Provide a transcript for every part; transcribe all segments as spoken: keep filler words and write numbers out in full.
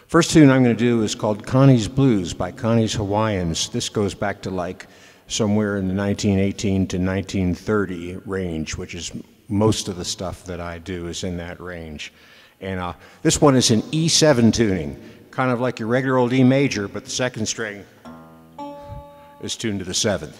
First tune I'm going to do is called Connie's Blues by Connie's Hawaiians. This goes back to like somewhere in the nineteen eighteen to nineteen thirty range, which is most of the stuff that I do is in that range. And uh, this one is in E seven tuning, kind of like your regular old E major, but the second string is tuned to the seventh.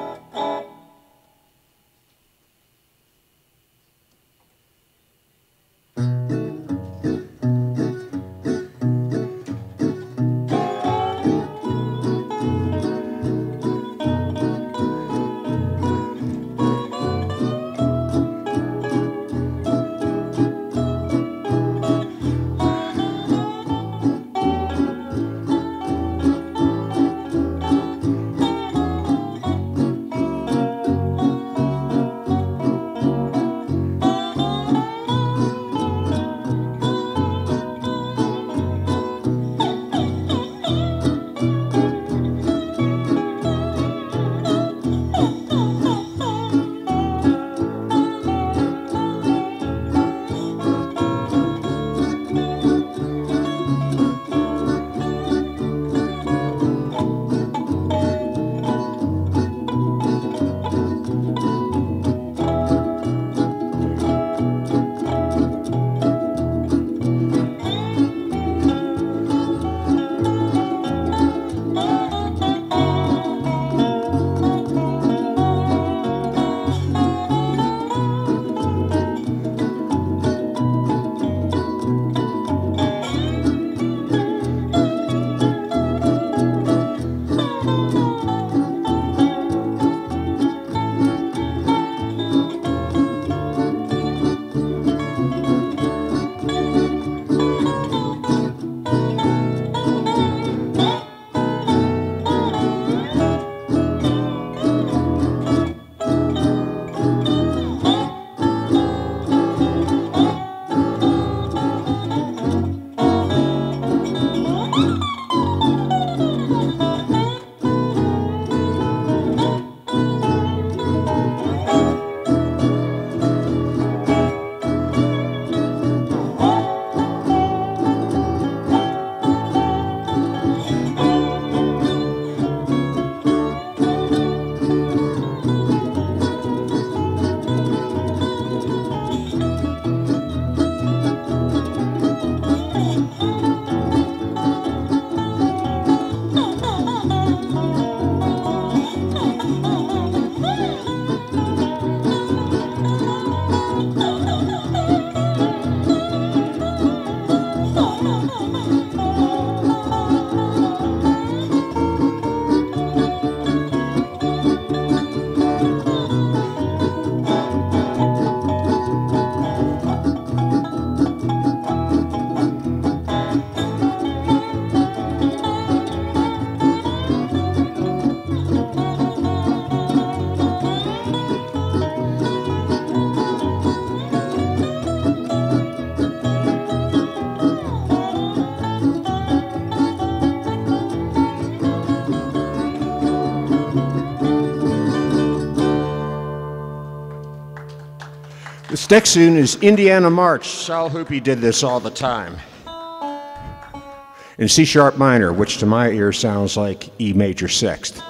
This next tune is Indiana March. Sal Hoopy did this all the time. In C sharp minor, which to my ear sounds like E major sixth.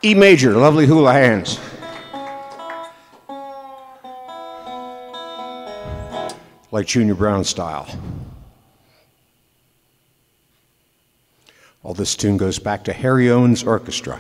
E major, lovely hula hands. Like Junior Brown style. All this tune goes back to Harry Owens Orchestra.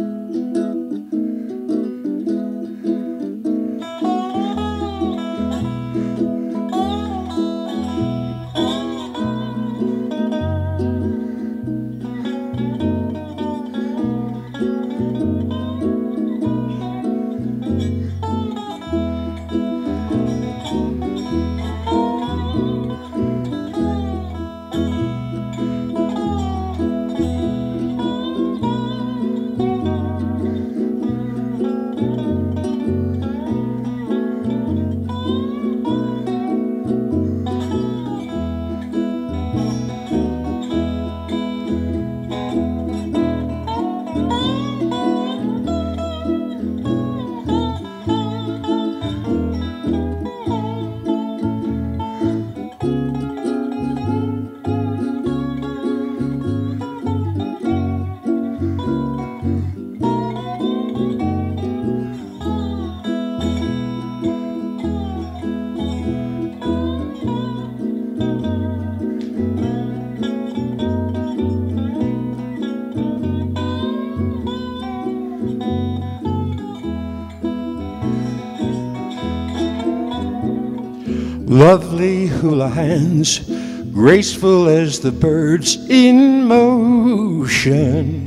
Lovely hula hands, graceful as the birds in motion,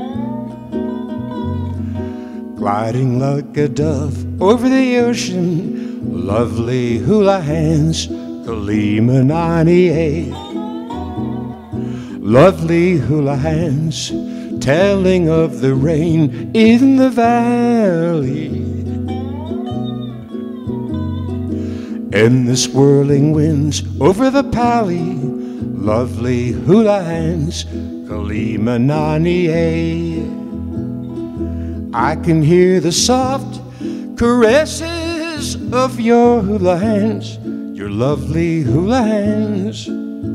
gliding like a dove over the ocean. Lovely hula hands, Kalimanani. Lovely hula hands, telling of the rain in the valley, and the swirling winds over the pali. Lovely hula hands, Kalimanani. I can hear the soft caresses of your hula hands, your lovely hula hands.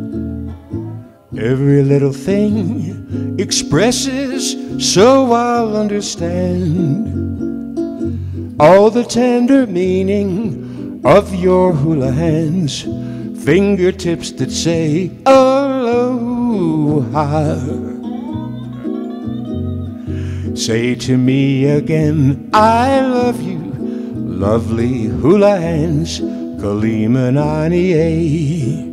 Every little thing expresses, so I'll understand all the tender meaning of your hula hands, fingertips that say aloha. Say to me again, I love you, lovely hula hands, Kalimanani.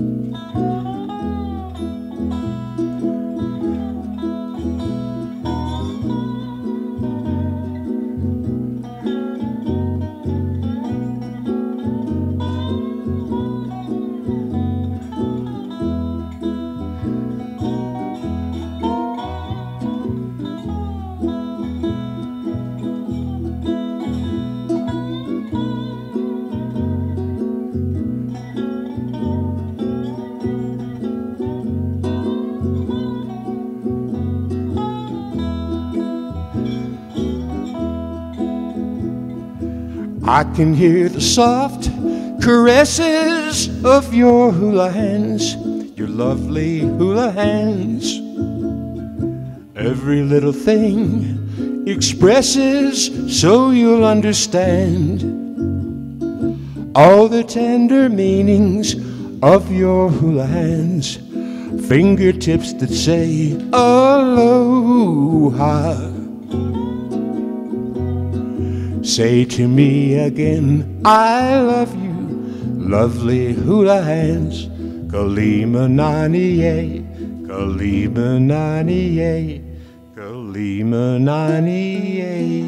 I can hear the soft caresses of your hula hands, your lovely hula hands. Every little thing expresses, so you'll understand all the tender meanings of your hula hands, fingertips that say aloha. Say to me again, I love you, lovely hula hands, Kalimanani, Kalimanani, Kalimanani.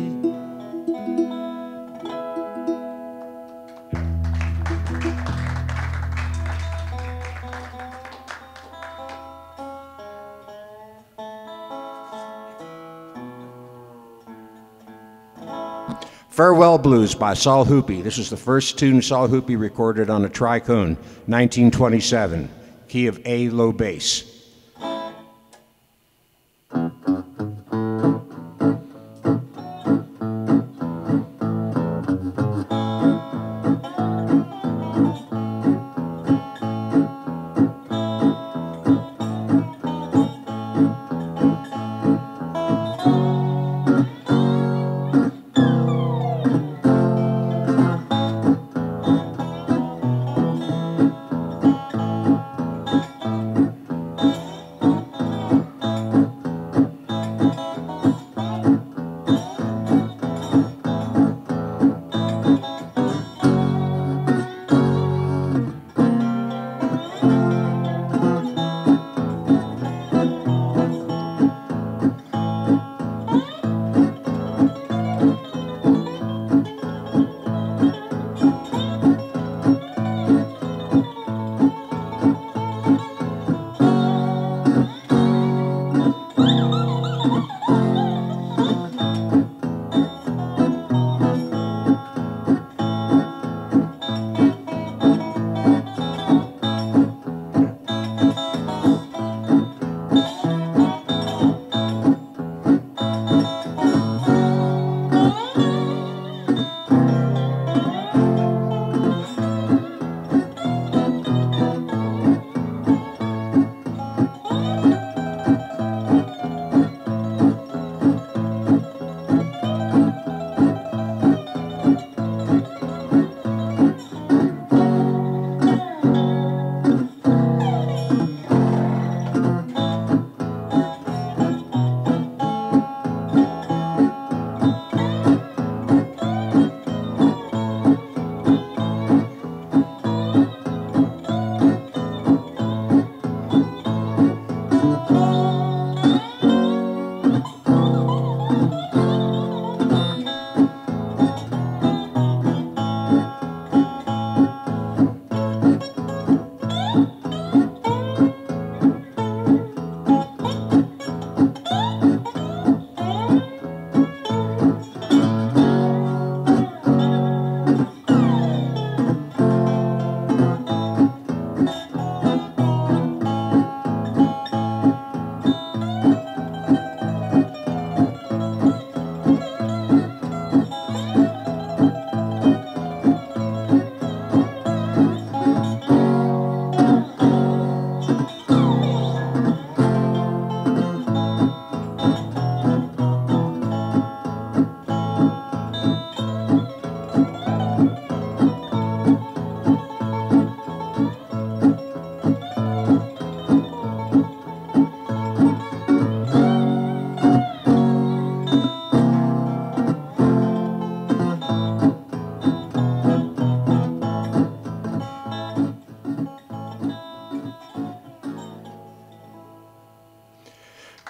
Farewell Blues by Saul Hoopy. This is the first tune Saul Hoopy recorded on a tricone, nineteen twenty-seven, key of A low bass.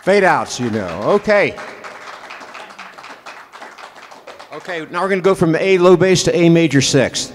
Fade outs, you know. Okay. Okay, now we're going to go from A low bass to A major sixth.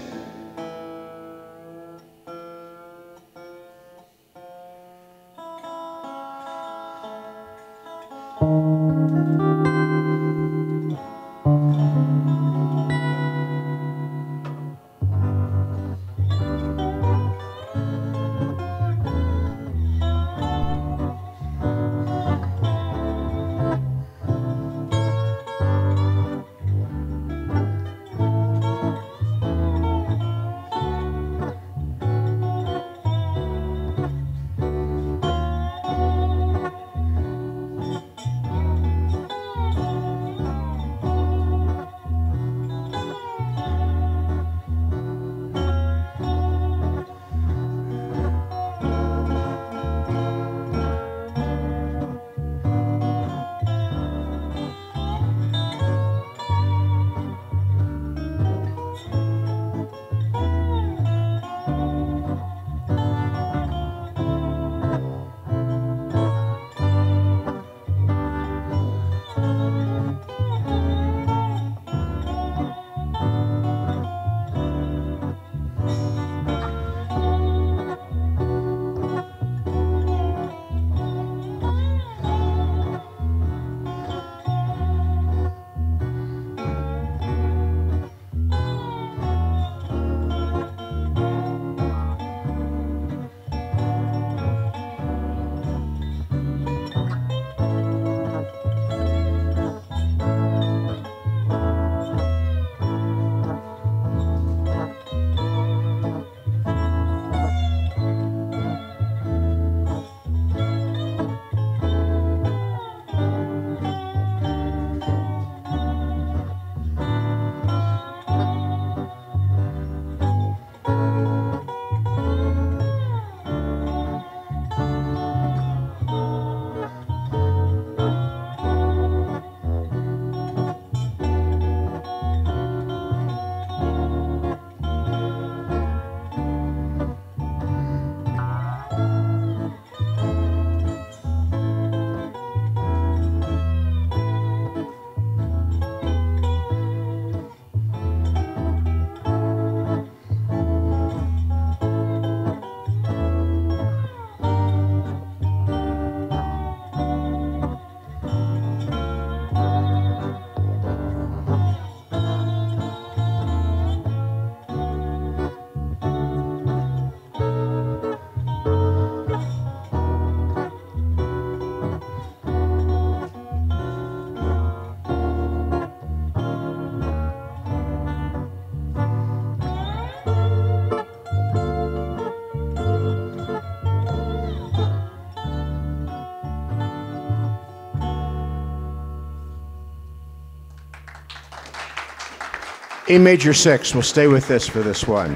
A major six. We'll stay with this for this one.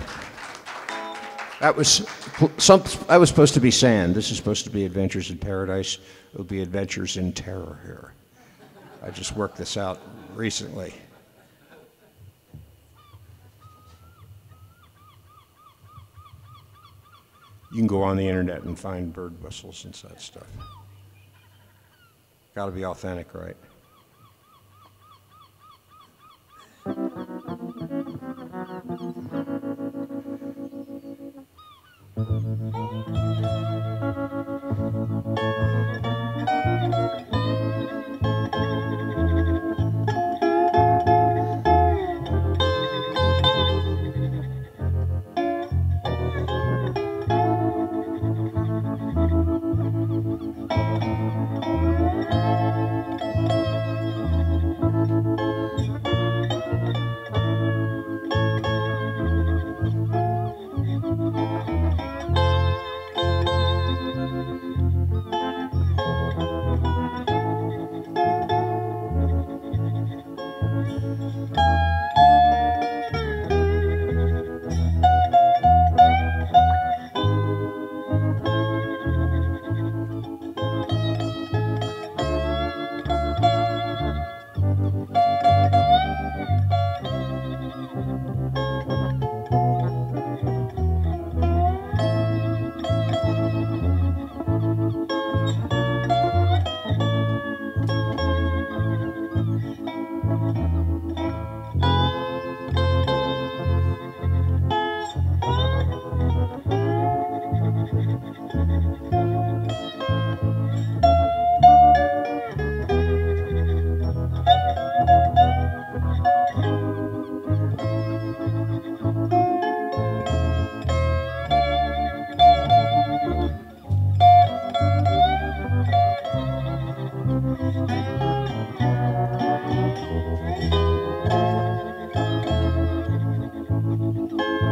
That was some. That was supposed to be sand. This is supposed to be Adventures in Paradise. It'll be Adventures in Terror here. I just worked this out recently. You can go on the internet and find bird whistles and such stuff. Got to be authentic, right?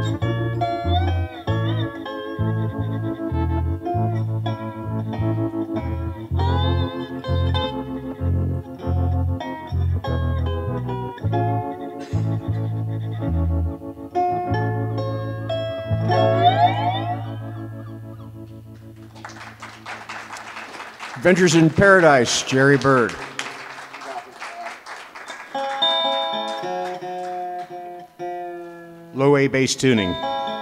Adventures in Paradise, Jerry Bird. Low A bass tuning.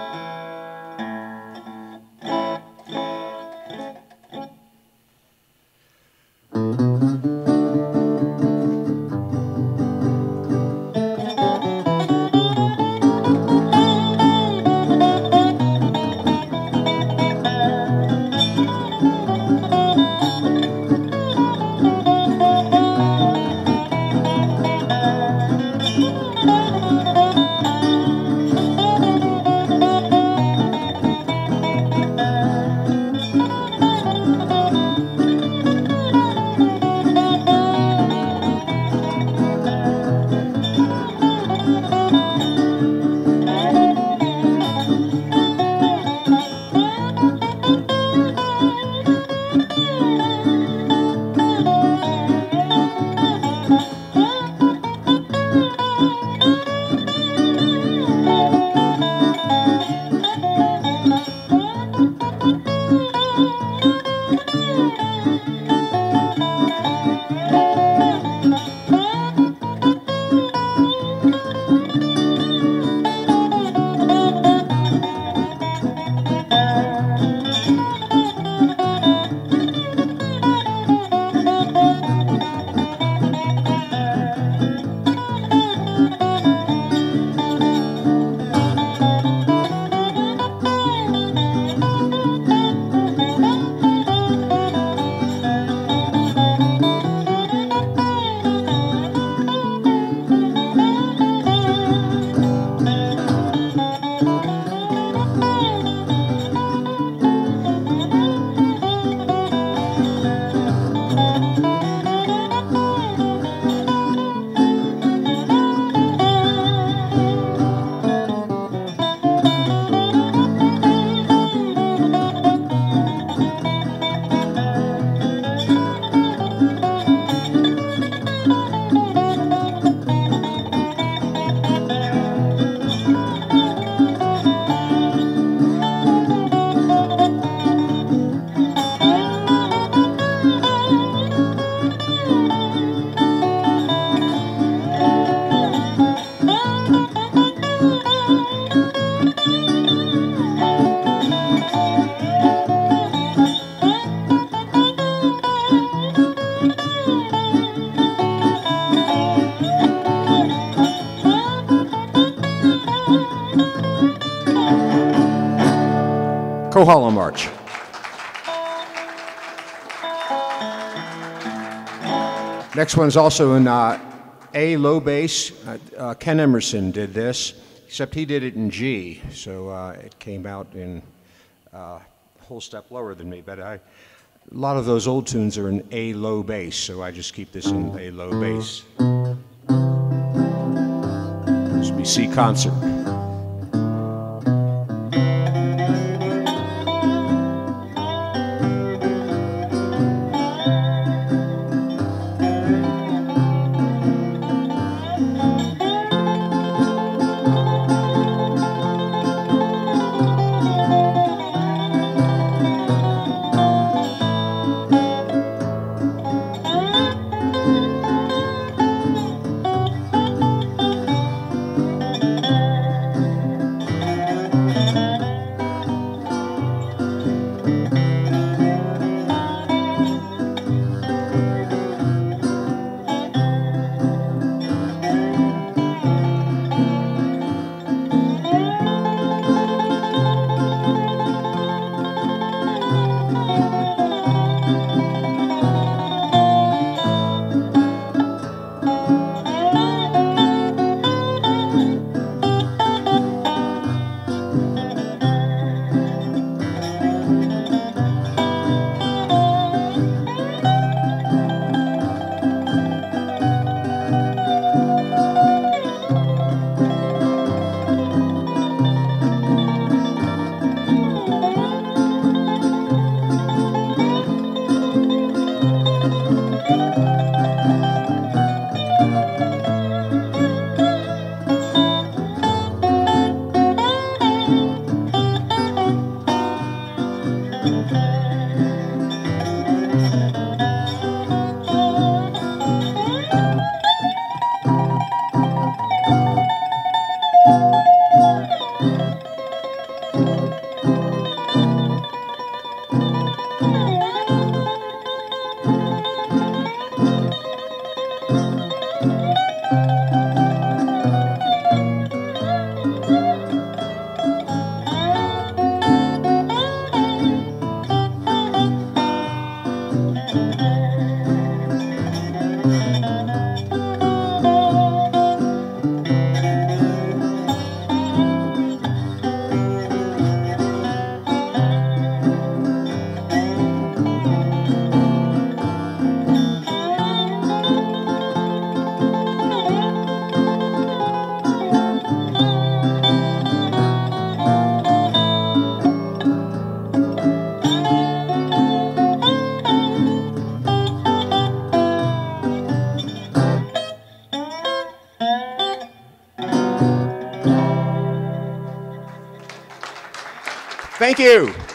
Kohala March. Next one's also in uh, A low bass. Uh, uh, Ken Emerson did this, except he did it in G, so uh, it came out in uh, a whole step lower than me. But I, a lot of those old tunes are in A low bass, so I just keep this in A low bass. This will be C concert. Thank you.